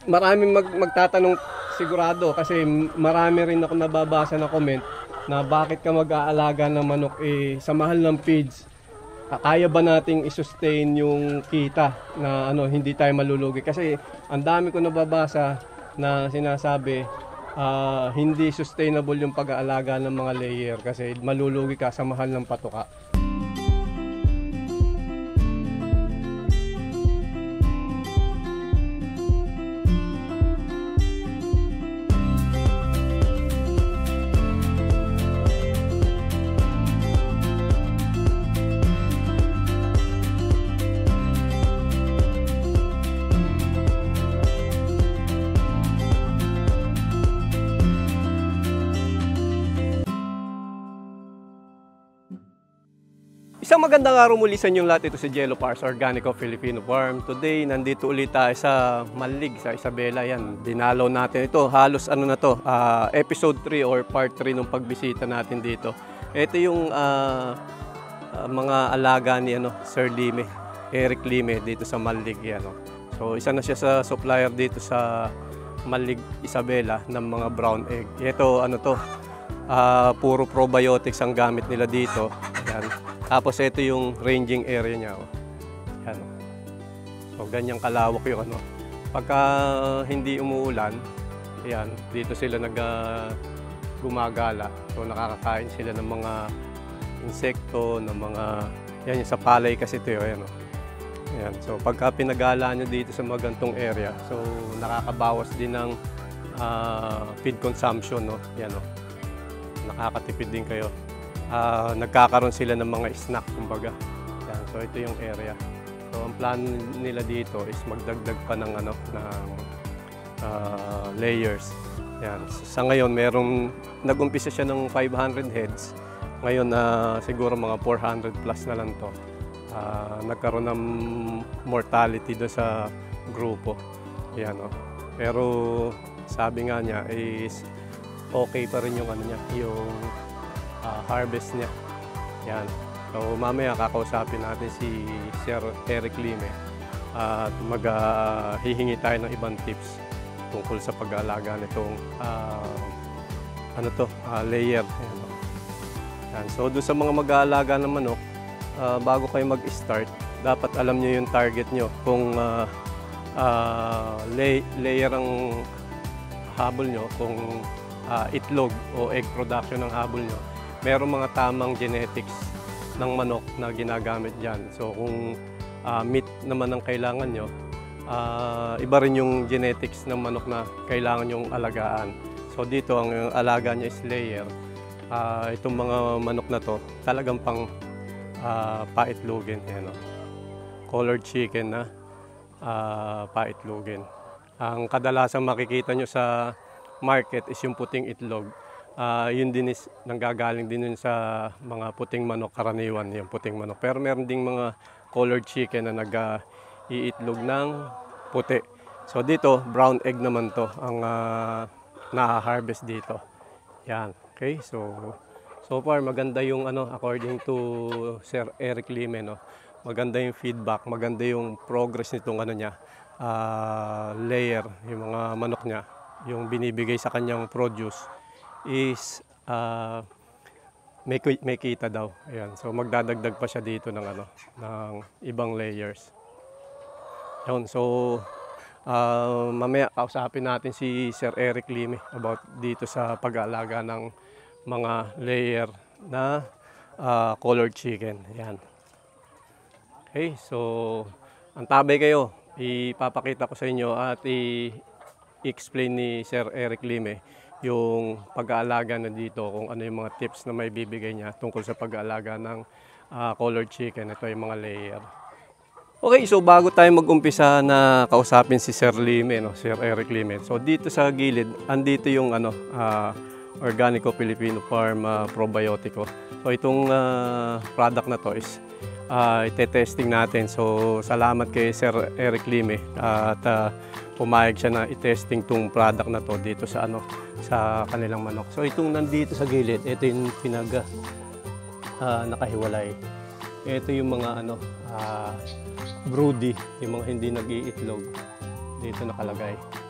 maraming magtatanong sigurado kasi marami rin ako nababasa na comment na bakit ka mag-aalaga ng manok sa mahal ng feeds. Kaya ba nating i-sustain yung kita na hindi tayo malulugi? Kasi ang dami ko nababasa na sinasabi hindi sustainable yung pag-aalaga ng mga layer kasi malulugi ka sa mahal ng patuka. Isang magandang araw muli sa inyong lahat. Ito si Jello para sa Organico Filipino Farm. Today, nandito ulit tayo sa Malig, sa Isabela. Yan, dinalaw natin ito. Halos episode 3 or part 3 ng pagbisita natin dito. Ito yung mga alaga ni Sir Lime, Eric Lime dito sa Malig. Yan, So, isa na siya sa supplier dito sa Malig, Isabela ng mga brown egg. Ito, puro probiotics ang gamit nila dito. Yan. Tapos ito yung ranging area niya. Yan. So ganyang kalawak yung Pagka hindi umuulan, yan, dito sila gumagala. So nakakakain sila ng mga insekto, ng mga yan yung sa palay kasi ito yun. Yan. So pagka pinagala nyo dito sa magantong area, so nakakabawas din ng feed consumption, Yan, nakakatipid din kayo. Nagkakaroon sila ng mga snack, kumbaga. Yan, so ito yung area. So ang plan nila dito is magdagdag pa ng layers. Yan. So, sa ngayon nag-umpisa siya ng 500 heads. Ngayon siguro mga 400 plus na lang to. Nagkaroon ng mortality do sa grupo. Yan, Pero sabi nga niya is okay pa rin yung yung harvest niya. Yan. So mamaya kakausapin natin si Sir Eric Lime at hihingi tayo ng ibang tips tungkol sa pag-aalaga nitong layer. Yan. So doon sa mga mag-aalaga ng manok, bago kayo mag-start, dapat alam niyo yung target niyo. Kung layer ang habol niyo, kung itlog o egg production ng habol niyo, merong mga tamang genetics ng manok na ginagamit dyan. So kung meat naman ang kailangan nyo, iba rin yung genetics ng manok na kailangan yung alagaan. So dito ang alaga niya is layer. Itong mga manok na to talagang pang paitlogin. Colored chicken na paitlogin. Ang kadalasang makikita nyo sa market is yung puting itlog. Yun din is nanggagaling din yun sa mga puting manok, karaniwan yung puting manok. Pero meron ding mga colored chicken na nag-iitlog ng puti. So dito, brown egg naman to ang na-harvest dito. Yan, okay? So far maganda yung according to Sir Eric Lime, maganda yung feedback, maganda yung progress nitong layer, yung mga manok niya, yung binibigay sa kanyang produce is may kita daw. Ayan. So magdadagdag pa siya dito ng ibang layers. Ayan. So mamaya kausapin natin si Sir Eric Lime about dito sa pag-aalaga ng mga layer na colored chicken. Ayan. Okay, so antabay kayo. Ipapakita ko sa inyo at i-explain ni Sir Eric Lime yung pag-aalaga na dito, kung ano yung mga tips na may bibigay niya tungkol sa pag-aalaga ng colored chicken. Ito yung mga layer. Okay, so bago tayo mag-umpisa na kausapin si Sir Lime, Sir Eric Lime. So dito sa gilid, andito yung Organico Filipino Farm probiotico. So itong product na to is ite-testing natin. So salamat kay Sir Eric Lime at pumayag siya na i-testing tong product na to dito sa sa kanilang manok. So itong nandito sa gilid, ito yung nakahiwalay. Ito yung mga broody, yung mga hindi nag-iitlog. Dito nakalagay.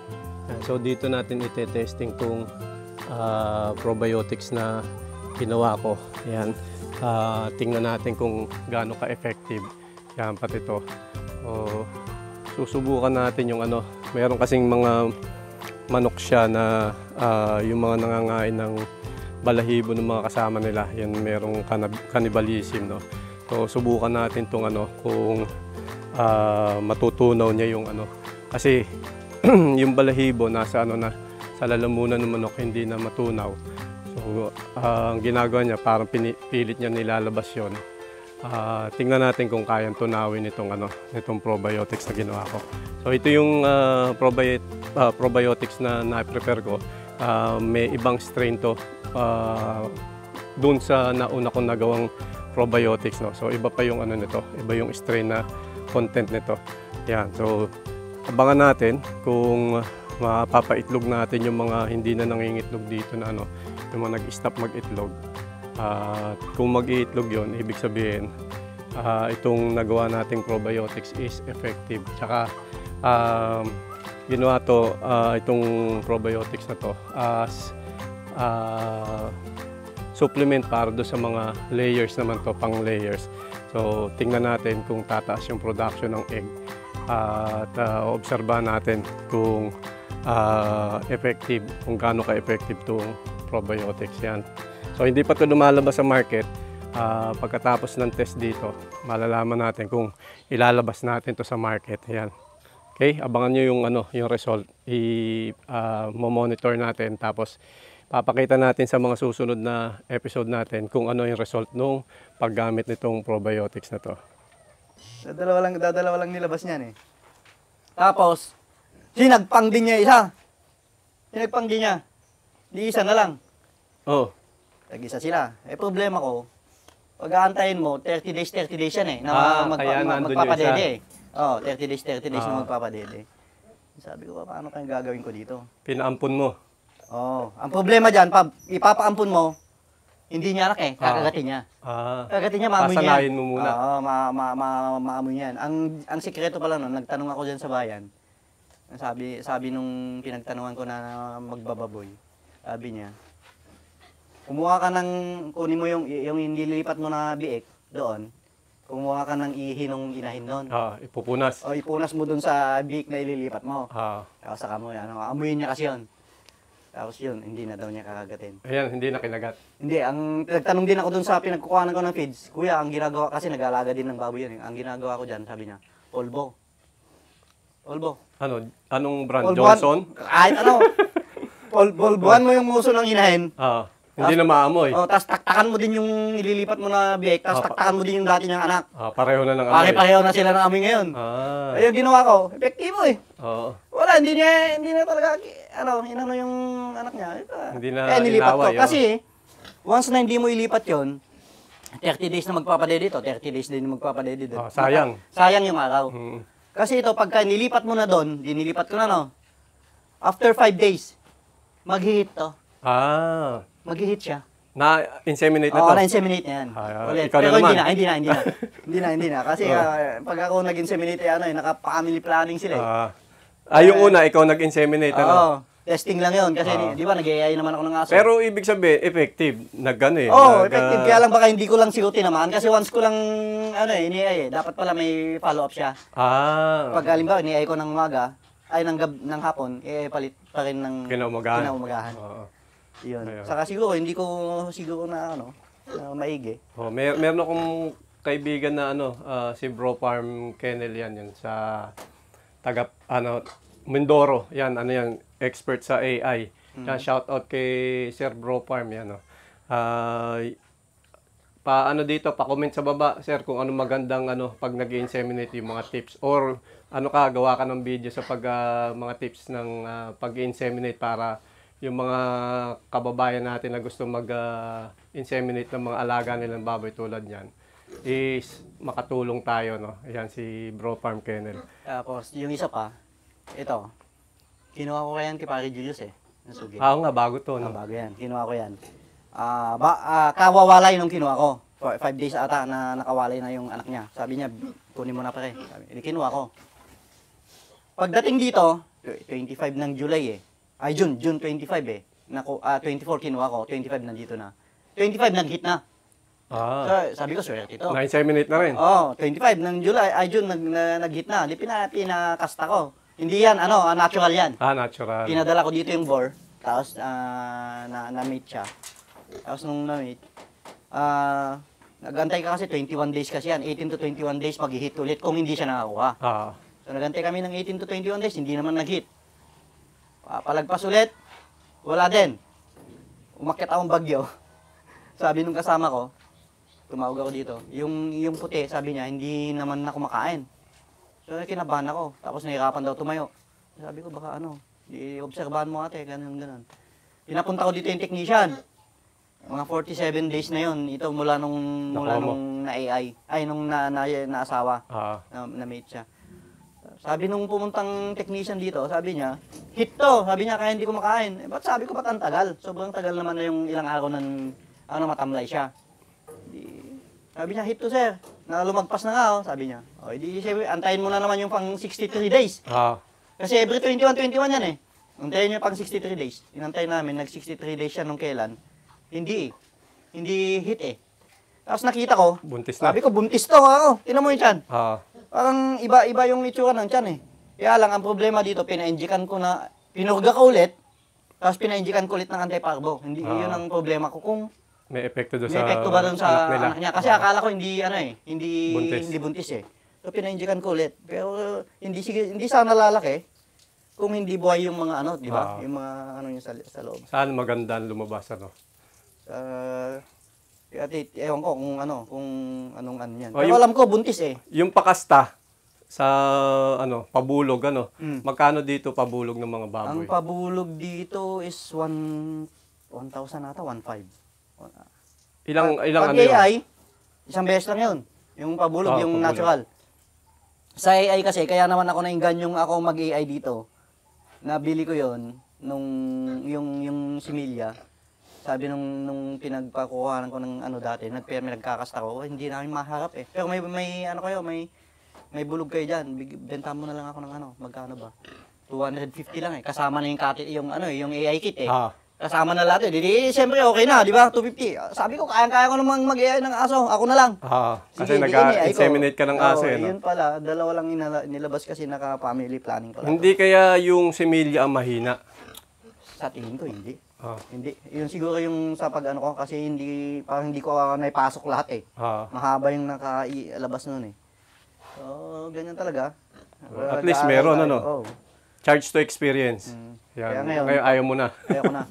So dito natin ite-testing tong probiotics na ginawa ko. Ayan. Tingnan natin kung gaano ka-effective. Yan, pati ito. Susubukan natin yung ano. Meron kasing mga manok siya na yung mga nangangain ng balahibo ng mga kasama nila. Yan, merong cannibalism, no? So subukan natin tong ano kung matutunaw niya yung ano. Kasi yung balahibo nasa ano na sa lalamunan ng manok, hindi na matunaw. So ang ginagawa niya parang pilit niya nilalabas yon. Tingnan natin kung kayang tunawin nitong probiotics na ginawa ko. So ito yung probiotics na na-prepare ko. May ibang strain to dun sa nauna kong nagawang probiotics, no. So iba pa yung ano nito, iba yung strain na content nito. Yan. So abangan natin kung mapapaitlog natin yung mga hindi na nangingitlog dito na ano, yung mga nag-stop mag-itlog. Kung mag-iitlog yon, ibig sabihin itong nagawa nating probiotics is effective. Tsaka ginawa to, itong probiotics na to as supplement para do sa mga layers naman to, pang layers. So tingnan natin kung tataas yung production ng egg. At obserbahan natin kung effective, kung gaano ka-effective itong probiotics. Yan. So hindi pa ito lumalabas sa market. Pagkatapos ng test dito, malalaman natin kung ilalabas natin to sa market. Yan. Okay, abangan nyo yung ano, yung result. I-monitor natin, tapos papakita natin sa mga susunod na episode natin kung ano yung result nung paggamit nitong probiotics na to. Dadalawa lang nilabas niyan eh. Tapos, sinagpang din niya isa. Sinagpang din niya. Di isa na lang. Oh. Tag-isa sila. Eh, problema ko, pag-aantayin mo, 30 days yan eh. Na magpapadede eh. Oh, 30 days na magpapadede. Sabi ko, paano kayong gagawin ko dito? Pinaampun mo. Oh, ang problema dyan, ipapaampun mo, hindi niya anak eh, kakagatin niya. Kagatin niya, maamoy niya. Pasanayin mo muna. Oo, maamoy niyan. Ang sikreto pala nun, nagtanong ako dyan sa bayan. Sabi nung pinagtanungan ko na magbababoy, sabi niya, kunin mo yung nililipat mo na biik doon, kumuha ka ng ihi nung inahin doon. Ipupunas. O, ipunas mo doon sa biik na ililipat mo. Tapos saka mo, amuyin niya kasi yun. Tapos yun, hindi na daw niya kakagatin. Ayan, hindi na kinagat. Hindi, nagtanong din ako dun sa pinagkukuhanan ko ng feeds. Kuya, ang ginagawa, kasi nag-aalaga din ng baboy yan. Ang ginagawa ko dyan, sabi niya, polvo. Polvo. Anong brand? Polvoan, Johnson? Kahit ano. Polvoan mo yung muso ng inahin. Hindi na maamoy. Tapos taktakan mo din yung nililipat mo na biik, tapos taktakan mo din yung dati niyang anak. Pareho na ng amoy. Pareho na sila ng amoy ngayon. Ayun, ginawa ko. Epektibo eh. Wala, hindi na talaga, inano yung anak niya. Hindi na nilipat ko. inaway, Kasi, once na hindi mo ilipat yon, 30 days na magpapadede dito, 30 days din magpapadede doon. Sayang. Sayang yung araw. Kasi ito, pagka nilipat mo na doon, dinilipat ko na, no? After 5 days, mag-hit to. Mag-hit siya. Na-inseminate na to? Oo, na-inseminate na yan. Ulit. Ikaw na Pero naman. hindi na. Kasi pag ako nag-inseminate, naka-family planning sila yung una, ikaw nag-inseminate, Oo, testing lang yun. Kasi di ba, nag-AI naman ako ng aso. Pero ibig sabihin, effective. Effective. Kaya lang baka hindi ko lang sigo tinamaan. Kasi once ko lang, ini-AI dapat pala may follow-up siya. Pag halimbawa, ini-AI ko ng umaga, ng hapon, palit pa rin ng kinaumagahan. Yun. Saka siguro, hindi ko siguro na maigi. Meron akong kaibigan na si Bro Farm Kennel yan sa taga Mindoro. Yan, expert sa AI. Yan, shout out kay Sir Bro Farm yan. Pa-comment sa baba, sir, kung ano magandang pag nag-inseminate yung mga tips, or gawa ka ng video sa mga tips ng pag-inseminate para yung mga kababayan natin na gusto mag-inseminate ng mga alaga nilang baboy tulad niyan is makatulong tayo, no? Ayan, si Bro Farm Kennel. Tapos, yung isa pa, ito, kinuha ko yan kay Pare Julius nasugi. Nga, bago to, no? Bago yan, kinuha ko yan. Kawawalay nung kinuha ko. 5 days ata na nakawalay na yung anak niya. Sabi niya, kunin mo na pare. Kinuha ko. Pagdating dito, 25 ng July eh. Ay, June 25 eh. 24 kinuha ko, 25 nandito na. 25 nag-hit na. So, sabi ko, swerte ito. 9-7-8 na rin. Oo, 25 ng July, ay June nag-hit na. Di pinakasta ko. Hindi yan, natural yan. Natural. Pinadala ko dito yung bore, tapos na-meet siya. Tapos nung na-meet, nagantay ka kasi 21 days kasi yan. 18 to 21 days mag-hit ulit kung hindi siya nakakuha. So nagantay kami ng 18 to 21 days, hindi naman nag-hit. Palagpas ulit, wala din. Umakyat akong bagyo. Sabi nung kasama ko, tumawag ako dito, yung puti, sabi niya, hindi naman na kumakain. So kinabahan ako, tapos nahirapan daw tumayo. Sabi ko, baka i-obserbahan mo ate, ganun. Pinapunta ko dito yung technician. Mga 47 days na yun, ito mula nung na-AI, nung na-asawa, na-mate siya. Sabi nung pumuntang technician dito, sabi niya, hit to. Sabi niya, kaya hindi ko makain. Ba't sabi ko, ba't ang tagal? Sobrang tagal naman na yung ilang araw matamlay siya. Sabi niya, hit to sir. Lumagpas na nga, sabi niya. Di antayin mo na naman yung pang 63 days. Kasi every 21 yan eh. Antayin niyo pang 63 days. Inantay namin, nag-63 days siya nung kailan. Hindi hit eh. Tapos nakita ko, buntis na. sabi ko, buntis to. Tinan mo yung tiyan. Parang iba yung itsura ng tiyan eh. Kaya lang, ang problema dito, pina-injikan ko na, pinurga ko ulit, tapos pina-injikan ko ulit ng anti-parvo. Hindi, yun ang problema ko. Kung may epekto may epekto ba doon sa anak niya? Kasi akala ko hindi buntis eh. So pina-injikan ko ulit. Pero hindi sana lalaki kung hindi buhay yung mga di ba? Yung mga niya sa loob. Saan maganda lumabas Ewan ko kung anong yan. Pero alam ko buntis eh. Yung pakasta sa pabulog magkano dito pabulog ng mga baboy? Ang pabulog dito is 1,000 ata, 1,500. Ilang pag AI, isang beses lang yun. Yung pabulog, yung pabulog. Natural. Sa AI kasi, kaya naman ako naingganyong ako mag-AI dito. Nabili ko yon yung similya. Sabi nung pinagpakuhanan ko ng dati, nagkakasta ko, hindi namin maharap eh. Pero may bulog kayo dyan. Benta mo na lang ako ng magkano ba? 250 lang eh. Kasama na yung AI kit eh. Kasama na lahat eh. Di siyempre okay na, di ba? 250. Sabi ko, kaya ko namang mag-AI ng aso. Ako na lang. Kasi nag-inseminate ka ng aso eh. Yun pala. Dalawa lang nilabas kasi naka-family planning pala. Hindi kaya yung similya ang mahina? Sa tingin ko, hindi. Hindi. Yun siguro yung sa ko kasi parang hindi ko naipasok lahat eh. Mahaba yung nakalabas nun eh. So, ganyan talaga. At least meron Charge to experience. Yan. Kaya ngayon, ayaw mo na. Ayaw ko na.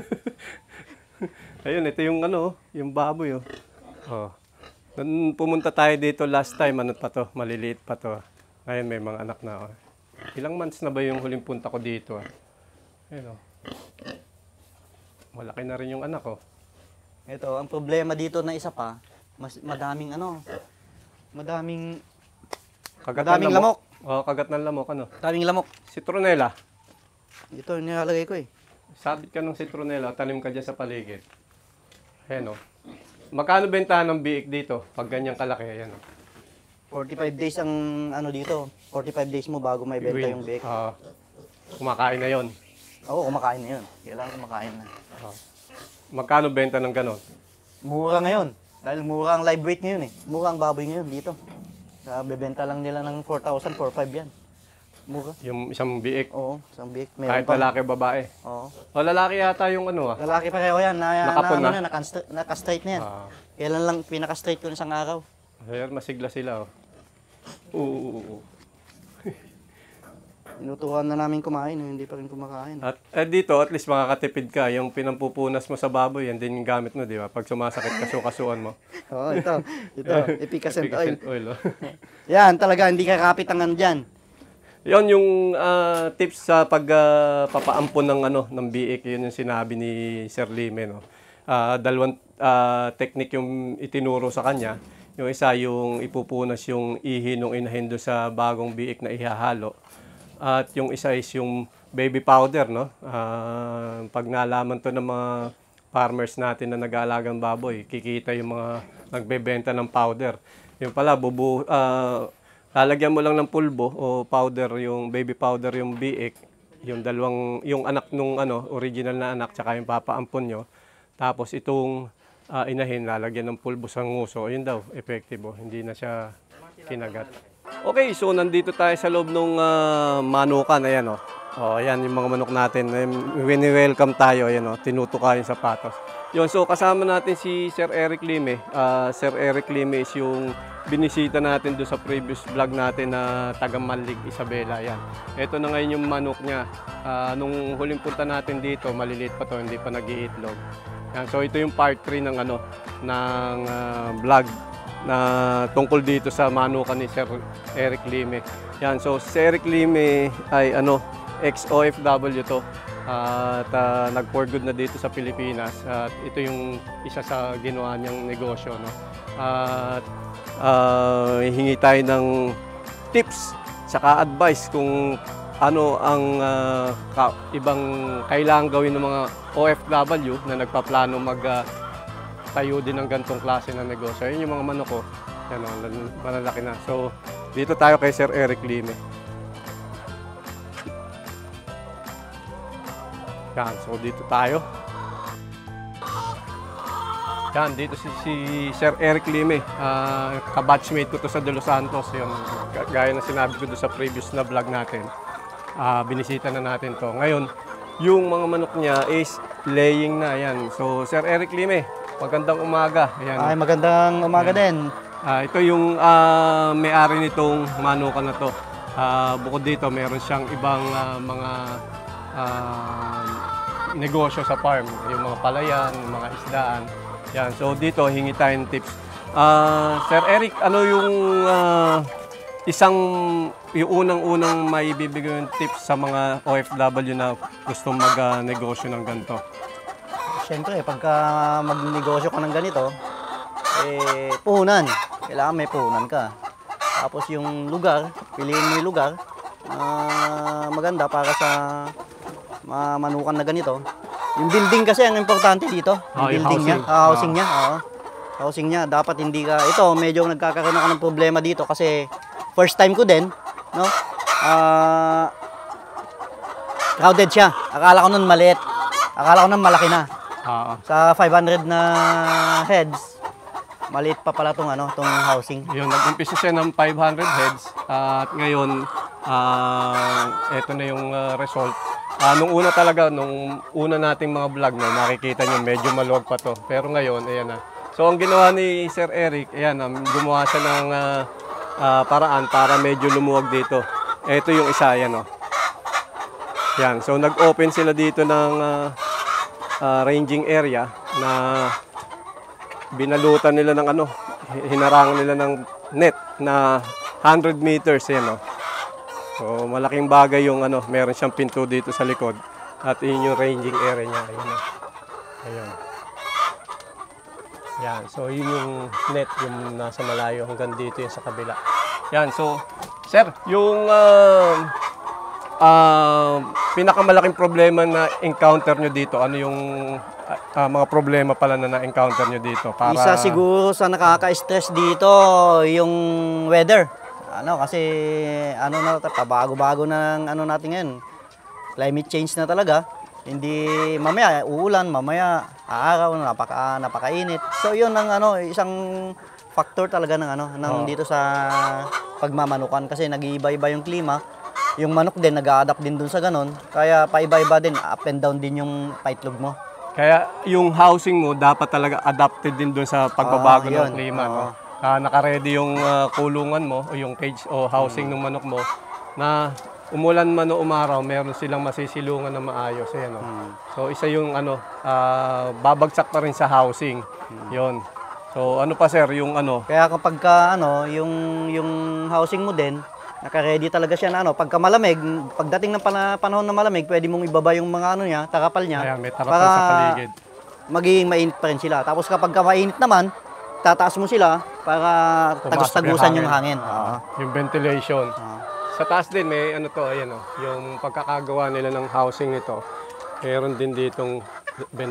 Ayun, ito yung yung baboy Nung pumunta tayo dito last time, maliliit pa to. Ngayon may mga anak na. Ilang months na ba yung huling punta ko dito? Ayun malaki na rin yung anak Ito, ang problema dito na isa pa, madaming lamok. Kagat ng lamok, Daming lamok. Citronella. Ito, nilalagay ko eh. Sabit ka ng citronella, tanim ka dyan sa paligid. Ayan Magkano bentahan ng biik dito pag ganyan kalaki? Ayan 45 days ang dito. 45 days mo bago may benta yung biik. Kumakain na yon. Oo, kumakain na yun. Kailangan kumakain na. Magkano benta ng ganon? Mura ngayon. Dahil mura ang live weight ngayon eh. Mura ang baboy ngayon dito. Bebenta lang nila ng 4,000, 4,500 yan. Mura. Yung isang biik? Oo, isang biik. Kahit lalaki babae? Oo. Lalaki yata yung Lalaki pareho yan. Nakapon na? Naka-straight na yan. Kailan lang pinaka-straight ko isang araw. Ayan, masigla sila Oo. Inutuhan na namin kumain, hindi pa rin kumakain. At dito, at least makakatipid ka. Yung pinampupunas mo sa baboy, yan din yung gamit mo, di ba? Pag sumasakit, kasuan mo. Oo, ito. Efficacent oil. Yan, talaga, hindi kakapit ang dyan. Yon yung tips sa pagpapaampon ng biik, yun yung sinabi ni Sir Lime. Dalawang technique yung itinuro sa kanya. Yung isa, yung ipupunas yung ihi nung inahin do sa bagong biik na ihahalo. At yung isa is yung baby powder, pag nalaman to ng mga farmers natin na nag-aalagang baboy, kikita yung mga nagbebenta ng powder. Yung pala, lalagyan mo lang ng pulbo o powder, yung baby powder, yung biik, yung yung anak nung original na anak, tsaka yung papaampon nyo. Tapos itong inahin, lalagyan ng pulbo sa nguso. Yun daw, effective. Hindi na siya kinagat. Okay, so nandito tayo sa loob ng manukan. Ayan ayan yung mga manok natin. Wini-welcome tayo. Ayan tinutuka yung sapatos. Yun, so kasama natin si Sir Eric Lime. Sir Eric Lime is yung binisita natin doon sa previous vlog natin na taga Manlig, Isabela. Ayan. Ito na ngayon yung manok niya. Nung huling punta natin dito, maliliit pa to, hindi pa nag-iitlog. Yan, so ito yung part 3 ng vlog na tungkol dito sa manukan ni Sir Eric Lime. Yan, so si Eric Lime ay ex-OFW to. At nag-for good na dito sa Pilipinas. At ito yung isa sa ginawa niyang negosyo. At hingi tayo ng tips saka advice kung ano ang ibang kailangan gawin ng mga OFW na nagpaplano tayo din ng gantong klase ng negosyo. Yun yung mga manok ko. Yan malalaki na. So, dito tayo kay Sir Eric Lime. Yan, so dito tayo. Yan, dito si Sir Eric Lime. Kabatchmate ko to sa De Los Santos. Yun, gaya na sinabi ko doon sa previous na vlog natin. Binisita na natin to. Ngayon, yung mga manok niya is laying na. Yan. So, Sir Eric Lime, magandang umaga. Ayan. Ay, magandang umaga din. Ito yung may-ari nitong manukan na to. Bukod dito, meron siyang ibang mga negosyo sa farm. Yung mga palayan, yung mga isdaan. Yan. So, dito, hingi tayong tips. Sir Eric, ano yung yung unang-unang may bibigay yung tips sa mga OFW na gusto mag-negosyo ng ganito? Siyempre, pagka magnegosyo ka ng ganito, puhunan. Kailangan may puhunan ka. Tapos yung lugar, piliin mo yung lugar, maganda para sa manukan na ganito. Yung building kasi ang importante dito. Yung building niya, housing niya. Housing niya. Dapat hindi ka, ito medyo nagkakaroon ako ng problema dito kasi first time ko din, no? Crowded siya. Akala ko nun maliit. Akala ko nun malaki na. Sa 500 na heads, maliit pa pala tong housing. Yun, nag-umpisa siya ng 500 heads at ngayon ito na yung result. Nung una talaga, nung una nating mga vlog makikita nyo medyo maluwag pa to. Pero ngayon, ayan na. So ang ginawa ni Sir Eric, ayan gumawa siya ng paraan para medyo lumuwag dito. Ito yung isa, ayan Yan, so nag-open sila dito ng ranging area na binalutan nila ng hinarangan nila ng net na 100 meters yan So malaking bagay yung meron siyang pinto dito sa likod at yun yung ranging area niya. Ayun. Yan, so yun yung net yung nasa malayo hanggang dito yung sa kabila. Yan, so sir, yung pinakamalaking problema na encounter nyo dito, ano yung mga problema pala na na-encounter nyo dito? Isa siguro sa nakaka-stress dito, yung weather. Kasi pabago-bago ng natin ngayon. Climate change na talaga. Hindi mamaya uulan, mamaya aaraw, napakainit. So yun ang isang factor talaga ng dito sa pagmamanukan kasi nag-iiba-iba yung klima. Yung manok din nag-a-adapt din dun sa ganun. Kaya paiba-iba din, up and down din yung paitlog mo. Kaya yung housing mo dapat talaga adapted din dun sa pagbabago ng klima. Naka-ready yung kulungan mo o yung cage o housing ng manok mo na umulan man o umaraw, meron silang masisilungan na maayos. Ayan, So isa yung babagsak pa rin sa housing. Yon. So ano pa sir, yung Kaya kapag yung housing mo din, naka-ready talaga siya na pagka malamig, pagdating ng panahon na malamig, pwede mong ibaba yung mga niya, takapal niya. Ayan, may takapal sa paligid. Magiging mainit pa rin sila. Tapos kapag mainit naman, tataas mo sila para tagus-tagusan yung hangin. Yung ventilation. Sa taas din may yung pagkakagawa nila ng housing nito. Meron din ditong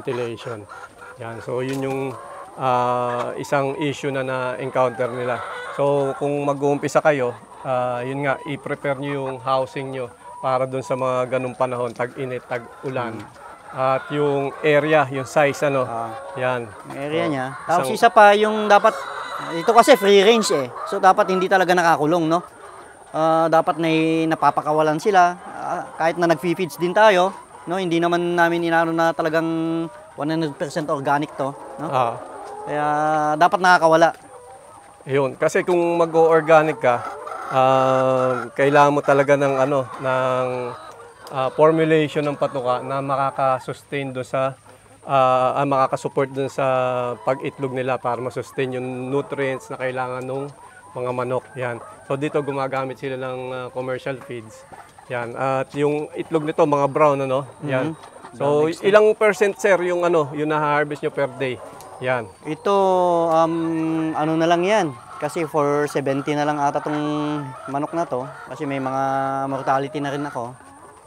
ventilation. Yan, so yun yung isang issue na na-encounter nila. So kung mag-uumpisa kayo, yun nga, i-prepare nyo yung housing nyo para dun sa mga ganung panahon, tag-init, tag-ulan. At yung area, yung size, ano, yan. Yung area niya. Tapos isa pa yung dapat, ito kasi free range eh. So dapat hindi talaga nakakulong, no? Dapat na napapakawalan sila. Kahit na nag-feeds din tayo, no? Hindi naman namin inano na talagang 100% organic to, no? Kaya dapat nakakawala. Yun, kasi kung mag-organic ka, kailangan mo talaga ng ano, ng formulation ng patuka na makaka-sustain doon sa makaka-support doon sa pag-itlog nila para ma-sustain yung nutrients na kailangan ng mga manok. Yan. So dito gumagamit sila ng commercial feeds. Yan. At yung itlog nito mga brown, ano? Yan. So ilang percent, sir, yung ano, yung na-harvest nyo per day? Yan. Ito ano na lang 'yan. Kasi for 70 na lang ata tong manok na to. Kasi may mga mortality na rin ako.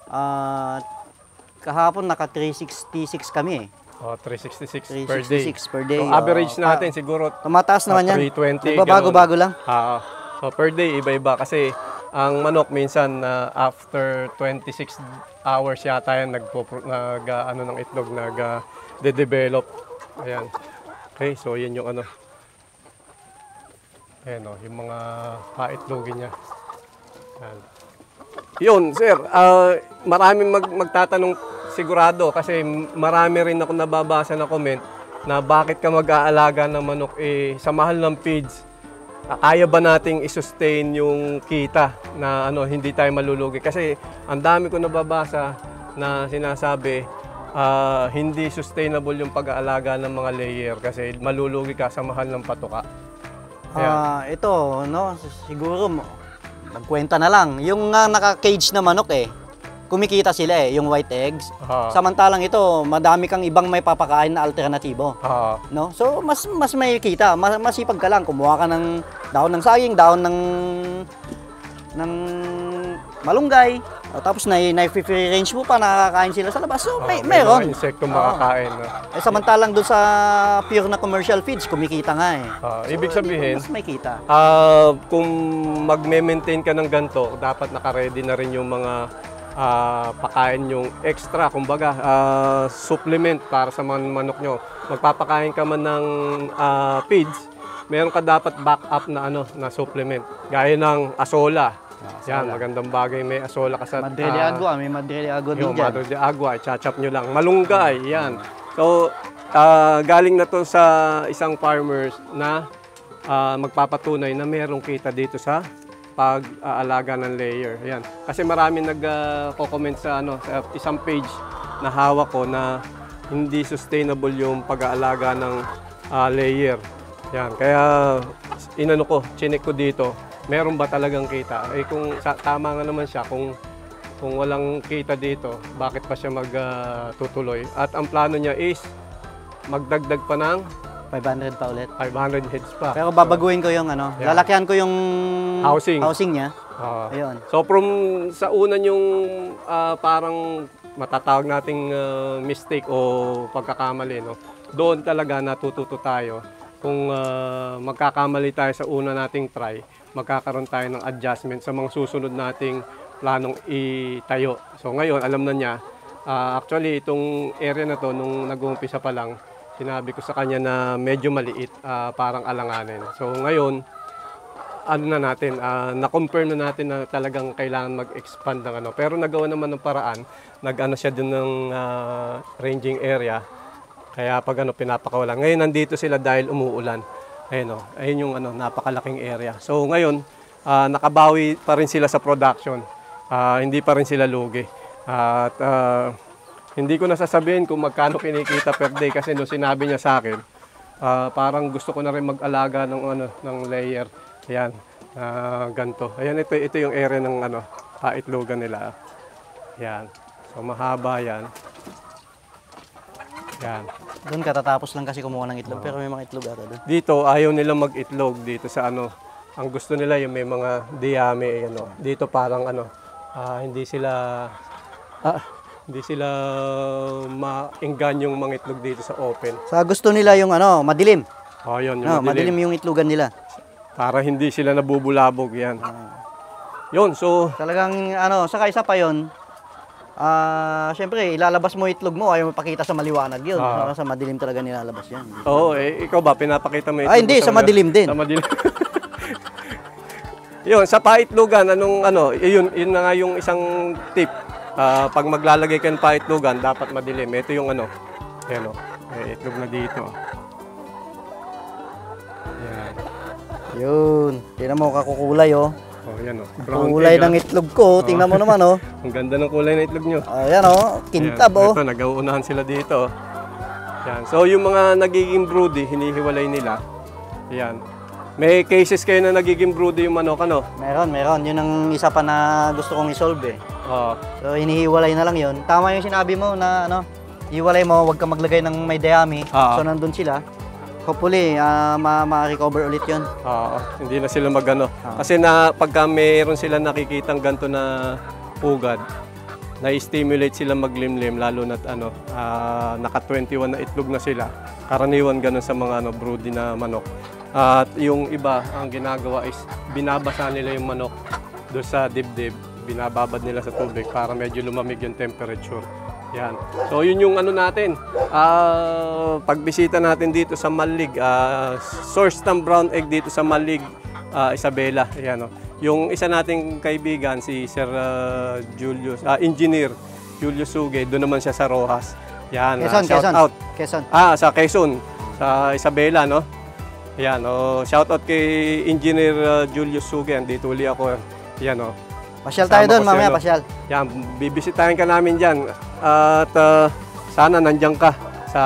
Kahapon naka 366 kami eh. 366 per day. 366 per day. So average natin siguro tumataas naman yan. 320. Bago-bago lang. So per day iba-iba kasi ang manok minsan after 26 hours yata yan ano ng itlog nag-develop. Ayan. Okay, so yan yung ano. Ayan o, yung mga paitlogin niya. Ayan. Yun, sir, maraming magtatanong sigurado kasi marami rin ako nababasa na comment na bakit ka mag-aalaga ng manok sa mahal ng feeds. Kaya ba nating i-sustain yung kita na ano, hindi tayo malulugi? Kasi ang dami ko nababasa na sinasabi hindi sustainable yung pag-aalaga ng mga layer kasi malulugi ka sa mahal ng patuka. Ito, no, siguro magkwenta na lang. Yung naka-cage na manok kumikita sila yung white eggs. Samantalang ito, madami kang ibang may papakain na alternatibo. No? So mas may kita, masipag ka lang kumuha ka ng dahon ng saging, dahon ng malunggay. Tapos na-free range mo pa, nakakain sila sa labas. So meron. May insekto makakain. Samantalang doon sa pure na commercial feeds, kumikita nga so, ibig sabihin, mas may kita. Kung magme-maintain ka ng ganito, dapat naka-ready na rin yung mga pakain yung extra, kumbaga supplement para sa mga manok nyo. Magpapakain ka man ng feeds, meron ka dapat backup na ano na supplement. Gaya ng asola. Yan, magandang bagay, may asola ka sa Madre de Agua, may Madre de Agua din dyan. Madre de Agua, chachap nyo lang. Malunggay, yan. So, galing na to sa isang farmers na magpapatunay na merong kita dito sa pag-aalaga ng layer. Yan. Kasi marami nag-comment sa isang page na hawak ko na hindi sustainable yung pag-aalaga ng layer. Yan. Kaya inano ko, chinek ko dito, meron ba talagang kita? Kung tama nga naman siya, kung walang kita dito, bakit pa siya magtutuloy? At ang plano niya is magdagdag pa ng 500 pa ulit. 500 heads pa. Pero babaguhin ko yung lalakyan ko yung housing niya. Ayun. So from sa una yung parang matatawag nating mistake o pagkakamali, no? Doon talaga natututo tayo. Kung magkakamali tayo sa una nating try, magkakaroon tayo ng adjustment sa mga susunod nating planong itayo. So ngayon, alam na niya. Actually, itong area na to, nung nag-uumpisa pa lang, sinabi ko sa kanya na medyo maliit, parang alanganin. So ngayon, ano na natin, na-confirm na natin na talagang kailangan mag-expand ng ano. Pero nagawa naman ng paraan, nag-ano siya din ng ranging area. Kaya pag pinapakawalan. Ngayon nandito sila dahil umuulan. Ayun, ayun yung napakalaking area. So ngayon, nakabawi pa rin sila sa production. Hindi pa rin sila lugi. At hindi ko nasasabihin kung magkano kinikita per day kasi nung sinabi niya sa akin, parang gusto ko na rin mag-alaga ng layer. Ayan, ganito. Ayan, ito yung area ng paitlogan nila. Ayan. So mahaba yan. Yan. Doon katatapos lang kasi kumuha ng itlog, pero may mga itlog ata doon. Dito, ayaw nilang mag-itlog dito sa ang gusto nila yung may mga diyame, Dito parang hindi sila ma-enggan yung mga itlog dito sa open. Sa gusto nila yung madilim. Yun, yung madilim yung itlogan nila. Para hindi sila nabubulabog yan. Yun, so Talagang saka isa pa yun, syempre ilalabas mo itlog mo, ayaw mo pakita sa maliwanag yun. Saka sa madilim talaga nilalabas yan. oo, ikaw ba, pinapakita mo itlog Hindi, mo sa madilim din. Sa madilim. Yun, sa paitlogan, yun na nga yung isang tip. Pag maglalagay ka ng paitlogan, dapat madilim. Ito yung ayan may itlog na dito. Yan. Yun, tingnan mo kakukulay oh. Oh, yan Kulay ng itlog ko, tingnan mo naman oh. Ang ganda ng kulay ng itlog nyo. Ayan oh, kintab oh. Ito, nag-uunahan sila dito. Yan. So, yung mga nagiging broody, hinihiwalay nila. Yan. May cases kayo na nagiging broody yung manok, Meron. Yun ang isa pa na gusto kong isolve eh. So, hinihiwalay na lang yun. Tama yung sinabi mo na hiwalay mo, huwag ka maglagay ng may dayami. So, nandun sila. Hopefully, ma-recover ulit yun. Hindi na sila Kasi pagka mayroon sila nakikitang ganito na pugad, na-stimulate sila maglimlim, lalo na naka 21 na itlog na sila. Karaniwan ganun sa mga broody na manok. At yung iba, ang ginagawa is binabasa nila yung manok doon sa dibdib, binababad nila sa tubig para medyo lumamig yung temperature. Yan. So yun yung natin. Pagbisita natin dito sa Malig, source ng brown egg dito sa Malig, Isabela. Yan, yung isa nating kaibigan si Sir Julius, Engineer Julius Sugay, doon naman siya sa Rojas. Yan, shout out. Quezon. Sa Quezon, sa Isabela, Yan, shout out kay Engineer Julius Sugay. Dito uli ako. Yan, Pasyal tayo doon, mamaya pasyal. Yan, bibisitahin ka namin diyan. At sana nandiyan ka sa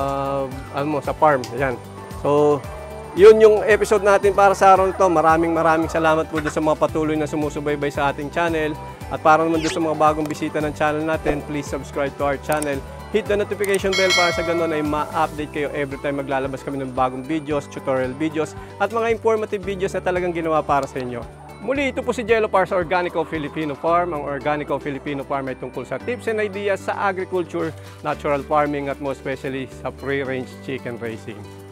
sa farm. Yan. So, yun yung episode natin para sa araw nito. Maraming salamat po sa mga patuloy na sumusubaybay sa ating channel. At para naman sa mga bagong bisita ng channel natin, please subscribe to our channel. Hit the notification bell para sa ganun ay ma-update kayo every time maglalabas kami ng bagong videos, tutorial videos, at mga informative videos na talagang ginawa para sa inyo. Muli, ito po si Jello para sa Organico Filipino Farm. Ang Organico Filipino Farm ay tungkol sa tips and ideas sa agriculture, natural farming, at most especially sa free-range chicken raising.